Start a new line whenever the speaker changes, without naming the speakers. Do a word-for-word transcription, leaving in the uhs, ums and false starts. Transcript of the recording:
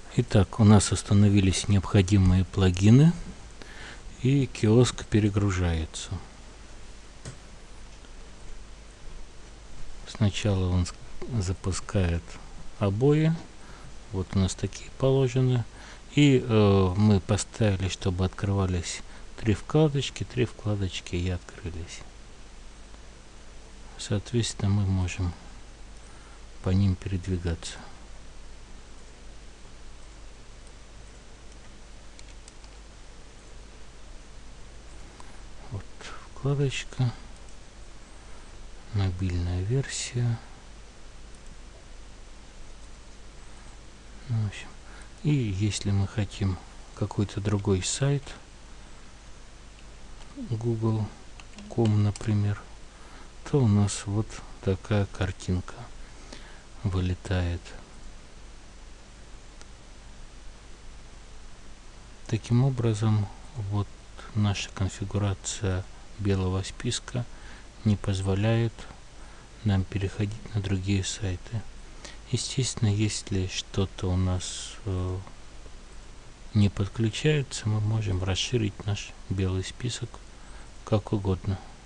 Итак, у нас установились необходимые плагины, и киоск перегружается. Сначала он запускает обои. Вот у нас такие положены. И э, мы поставили, чтобы открывались три вкладочки, три вкладочки и открылись. Соответственно, мы можем по ним передвигаться. Вот вкладочка, мобильная версия. Ну, в общем, и если мы хотим какой-то другой сайт, гугл точка ком, например, то у нас вот такая картинка вылетает. Таким образом, вот наша конфигурация белого списка не позволяет нам переходить на другие сайты. Естественно, если что-то у нас э, не подключается, мы можем расширить наш белый список как угодно.